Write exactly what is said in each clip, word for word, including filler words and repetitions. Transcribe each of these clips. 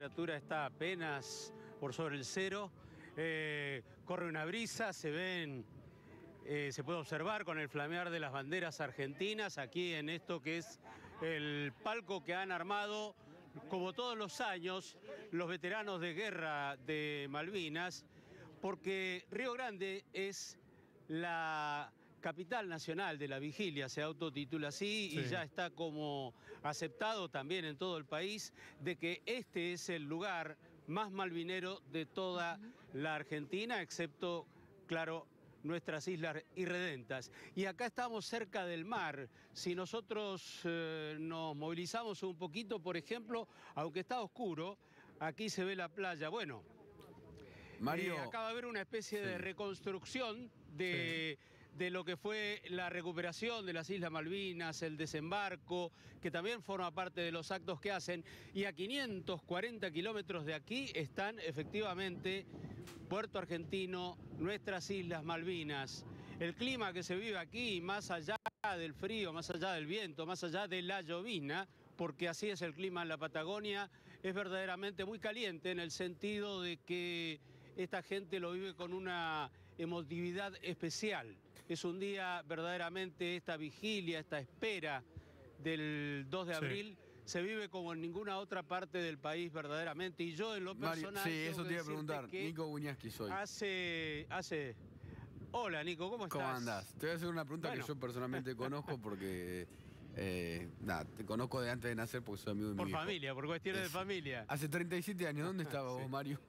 temperatura está apenas por sobre el cero. Eh, corre una brisa, se ven, eh, se puede observar con el flamear de las banderas argentinas aquí en esto que es el palco que han armado, como todos los años, los veteranos de guerra de Malvinas, porque Río Grande es la capital nacional de la vigilia, se autotitula así, sí. Y ya está como aceptado también en todo el país de que este es el lugar más malvinero de toda la Argentina, excepto, claro, nuestras islas irredentas. Y acá estamos cerca del mar. Si nosotros eh, nos movilizamos un poquito, por ejemplo, aunque está oscuro, aquí se ve la playa. Bueno, Mario, eh, acá va a haber una especie sí. de reconstrucción de... Sí. de lo que fue la recuperación de las Islas Malvinas, el desembarco, que también forma parte de los actos que hacen. Y a quinientos cuarenta kilómetros de aquí están efectivamente Puerto Argentino, nuestras Islas Malvinas. El clima que se vive aquí, más allá del frío, más allá del viento, más allá de la llovizna, porque así es el clima en la Patagonia, es verdaderamente muy caliente en el sentido de que esta gente lo vive con una emotividad especial. Es un día verdaderamente, esta vigilia, esta espera del dos de abril, sí. Se vive como en ninguna otra parte del país verdaderamente. Y yo en lo personal... Mario, sí, eso te iba a preguntar. Nico Buñaski soy. Hace, hace... Hola Nico, ¿cómo estás? ¿Cómo andás? Te voy a hacer una pregunta bueno. que yo personalmente conozco porque... Eh, nada, te conozco de antes de nacer porque soy amigo de mi Por viejo. familia, por cuestiones es, de familia. Hace treinta y siete años, ¿dónde estabas sí. vos, Mario?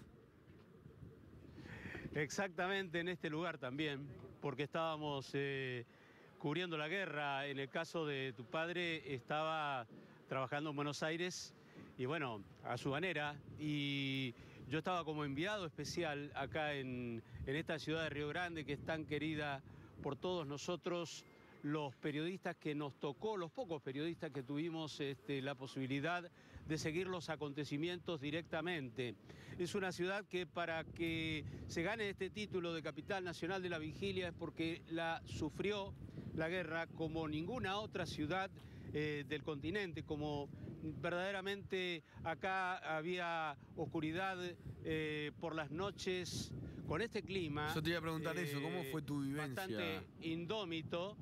Exactamente en este lugar también, porque estábamos eh, cubriendo la guerra. En el caso de tu padre estaba trabajando en Buenos Aires y bueno, a su manera, y yo estaba como enviado especial acá en, en esta ciudad de Río Grande que es tan querida por todos nosotros, los periodistas que nos tocó, los pocos periodistas que tuvimos este, la posibilidad de seguir los acontecimientos directamente. Es una ciudad que para que se gane este título de capital nacional de la vigilia es porque la sufrió la guerra como ninguna otra ciudad eh, del continente, como verdaderamente acá había oscuridad eh, por las noches con este clima. Yo te iba a preguntar eh, eso, ¿cómo fue tu vivencia? Bastante indómito.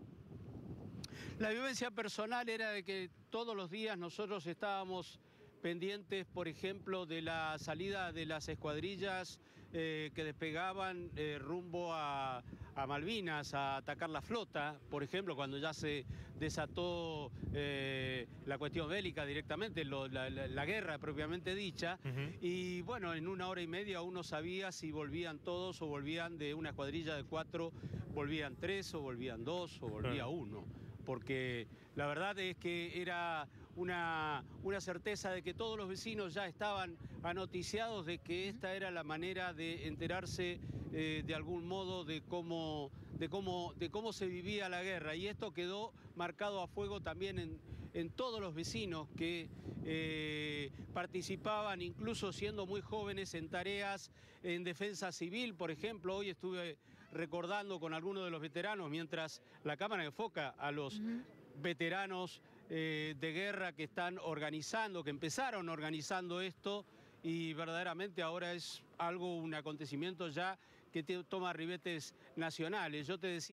La vivencia personal era de que todos los días nosotros estábamos pendientes, por ejemplo, de la salida de las escuadrillas eh, que despegaban eh, rumbo a, a Malvinas, a atacar la flota, por ejemplo, cuando ya se desató eh, la cuestión bélica directamente, lo, la, la, la guerra propiamente dicha, uh-huh. Y bueno, en una hora y media uno sabía si volvían todos o volvían de una escuadrilla de cuatro, volvían tres o volvían dos o volvía uh-huh. uno. Porque la verdad es que era una, una certeza de que todos los vecinos ya estaban anoticiados de que esta era la manera de enterarse eh, de algún modo de cómo, de, cómo, de cómo se vivía la guerra. Y esto quedó marcado a fuego también en, en todos los vecinos que eh, participaban, incluso siendo muy jóvenes, en tareas en defensa civil. Por ejemplo, hoy estuve recordando con algunos de los veteranos, mientras la cámara enfoca a los uh-huh. veteranos eh, de guerra que están organizando, que empezaron organizando esto, y verdaderamente ahora es algo, un acontecimiento ya que te, toma ribetes nacionales. Yo te decía